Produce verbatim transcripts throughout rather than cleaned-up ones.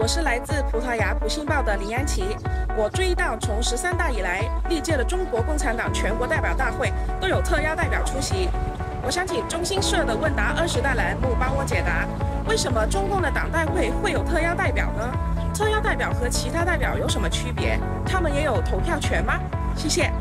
是来自葡萄牙《普信报》的李安琪。我注意到，从十三大以来，历届的中国共产党全国代表大会都有特邀代表出席。我想请中新社的问答二十大栏目帮我解答，为什么中共的党代会会有特邀代表呢？特邀代表和其他代表有什么区别？他们也有投票权吗？谢谢。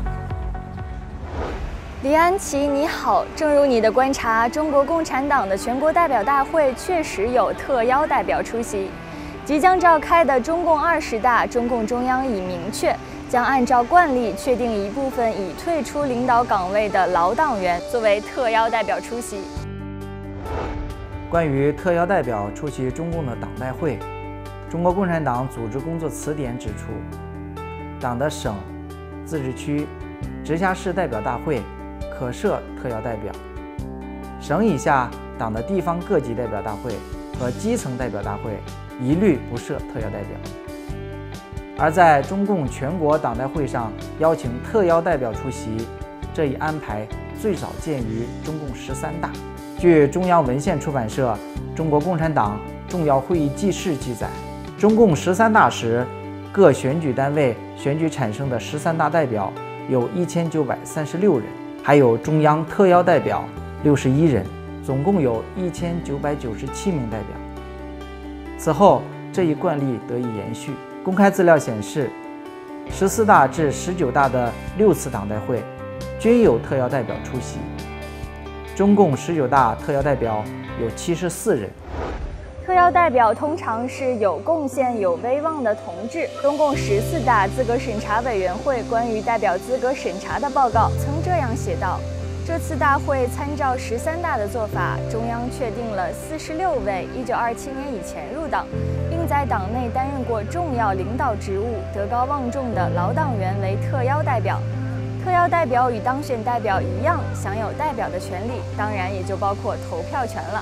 李安琪，你好。正如你的观察，中国共产党的全国代表大会确实有特邀代表出席。即将召开的中共二十大，中共中央已明确，将按照惯例确定一部分已退出领导岗位的老党员作为特邀代表出席。 关于特邀代表出席中共的党代会，中国共产党组织工作词典指出，党的省、自治区、直辖市代表大会可设特邀代表，省以下党的地方各级代表大会和基层代表大会一律不设特邀代表。而在中共全国党代会上邀请特邀代表出席，这一安排最早见于中共十三大。据中央文献出版社《中国共产党重要会议纪事》记载，中共十三大时，各选举单位选举产生的十三大代表有一千九百三十六人，还有中央特邀代表六十一人，总共有一千九百九十七名代表。此后，这一惯例得以延续。公开资料显示，十四大至十九大的六次党代会均有特邀代表出席。中共十九大特邀代表有七十四人。 特邀代表通常是有贡献、有威望的同志。中共十四大资格审查委员会关于代表资格审查的报告曾这样写道：这次大会参照十三大的做法，中央确定了四十六位一九二七年以前入党，并在党内担任过重要领导职务、德高望重的老党员为特邀代表。特邀代表与当选代表一样，享有代表的权利，当然也就包括投票权了。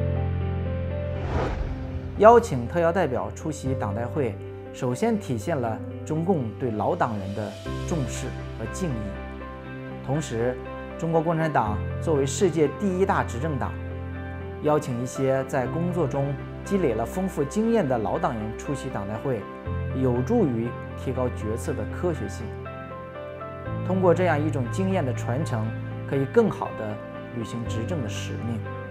邀请特邀代表出席党代会，首先体现了中共对老党员的重视和敬意。同时，中国共产党作为世界第一大执政党，邀请一些在工作中积累了丰富经验的老党员出席党代会，有助于提高决策的科学性。通过这样一种经验的传承，可以更好地履行执政的使命。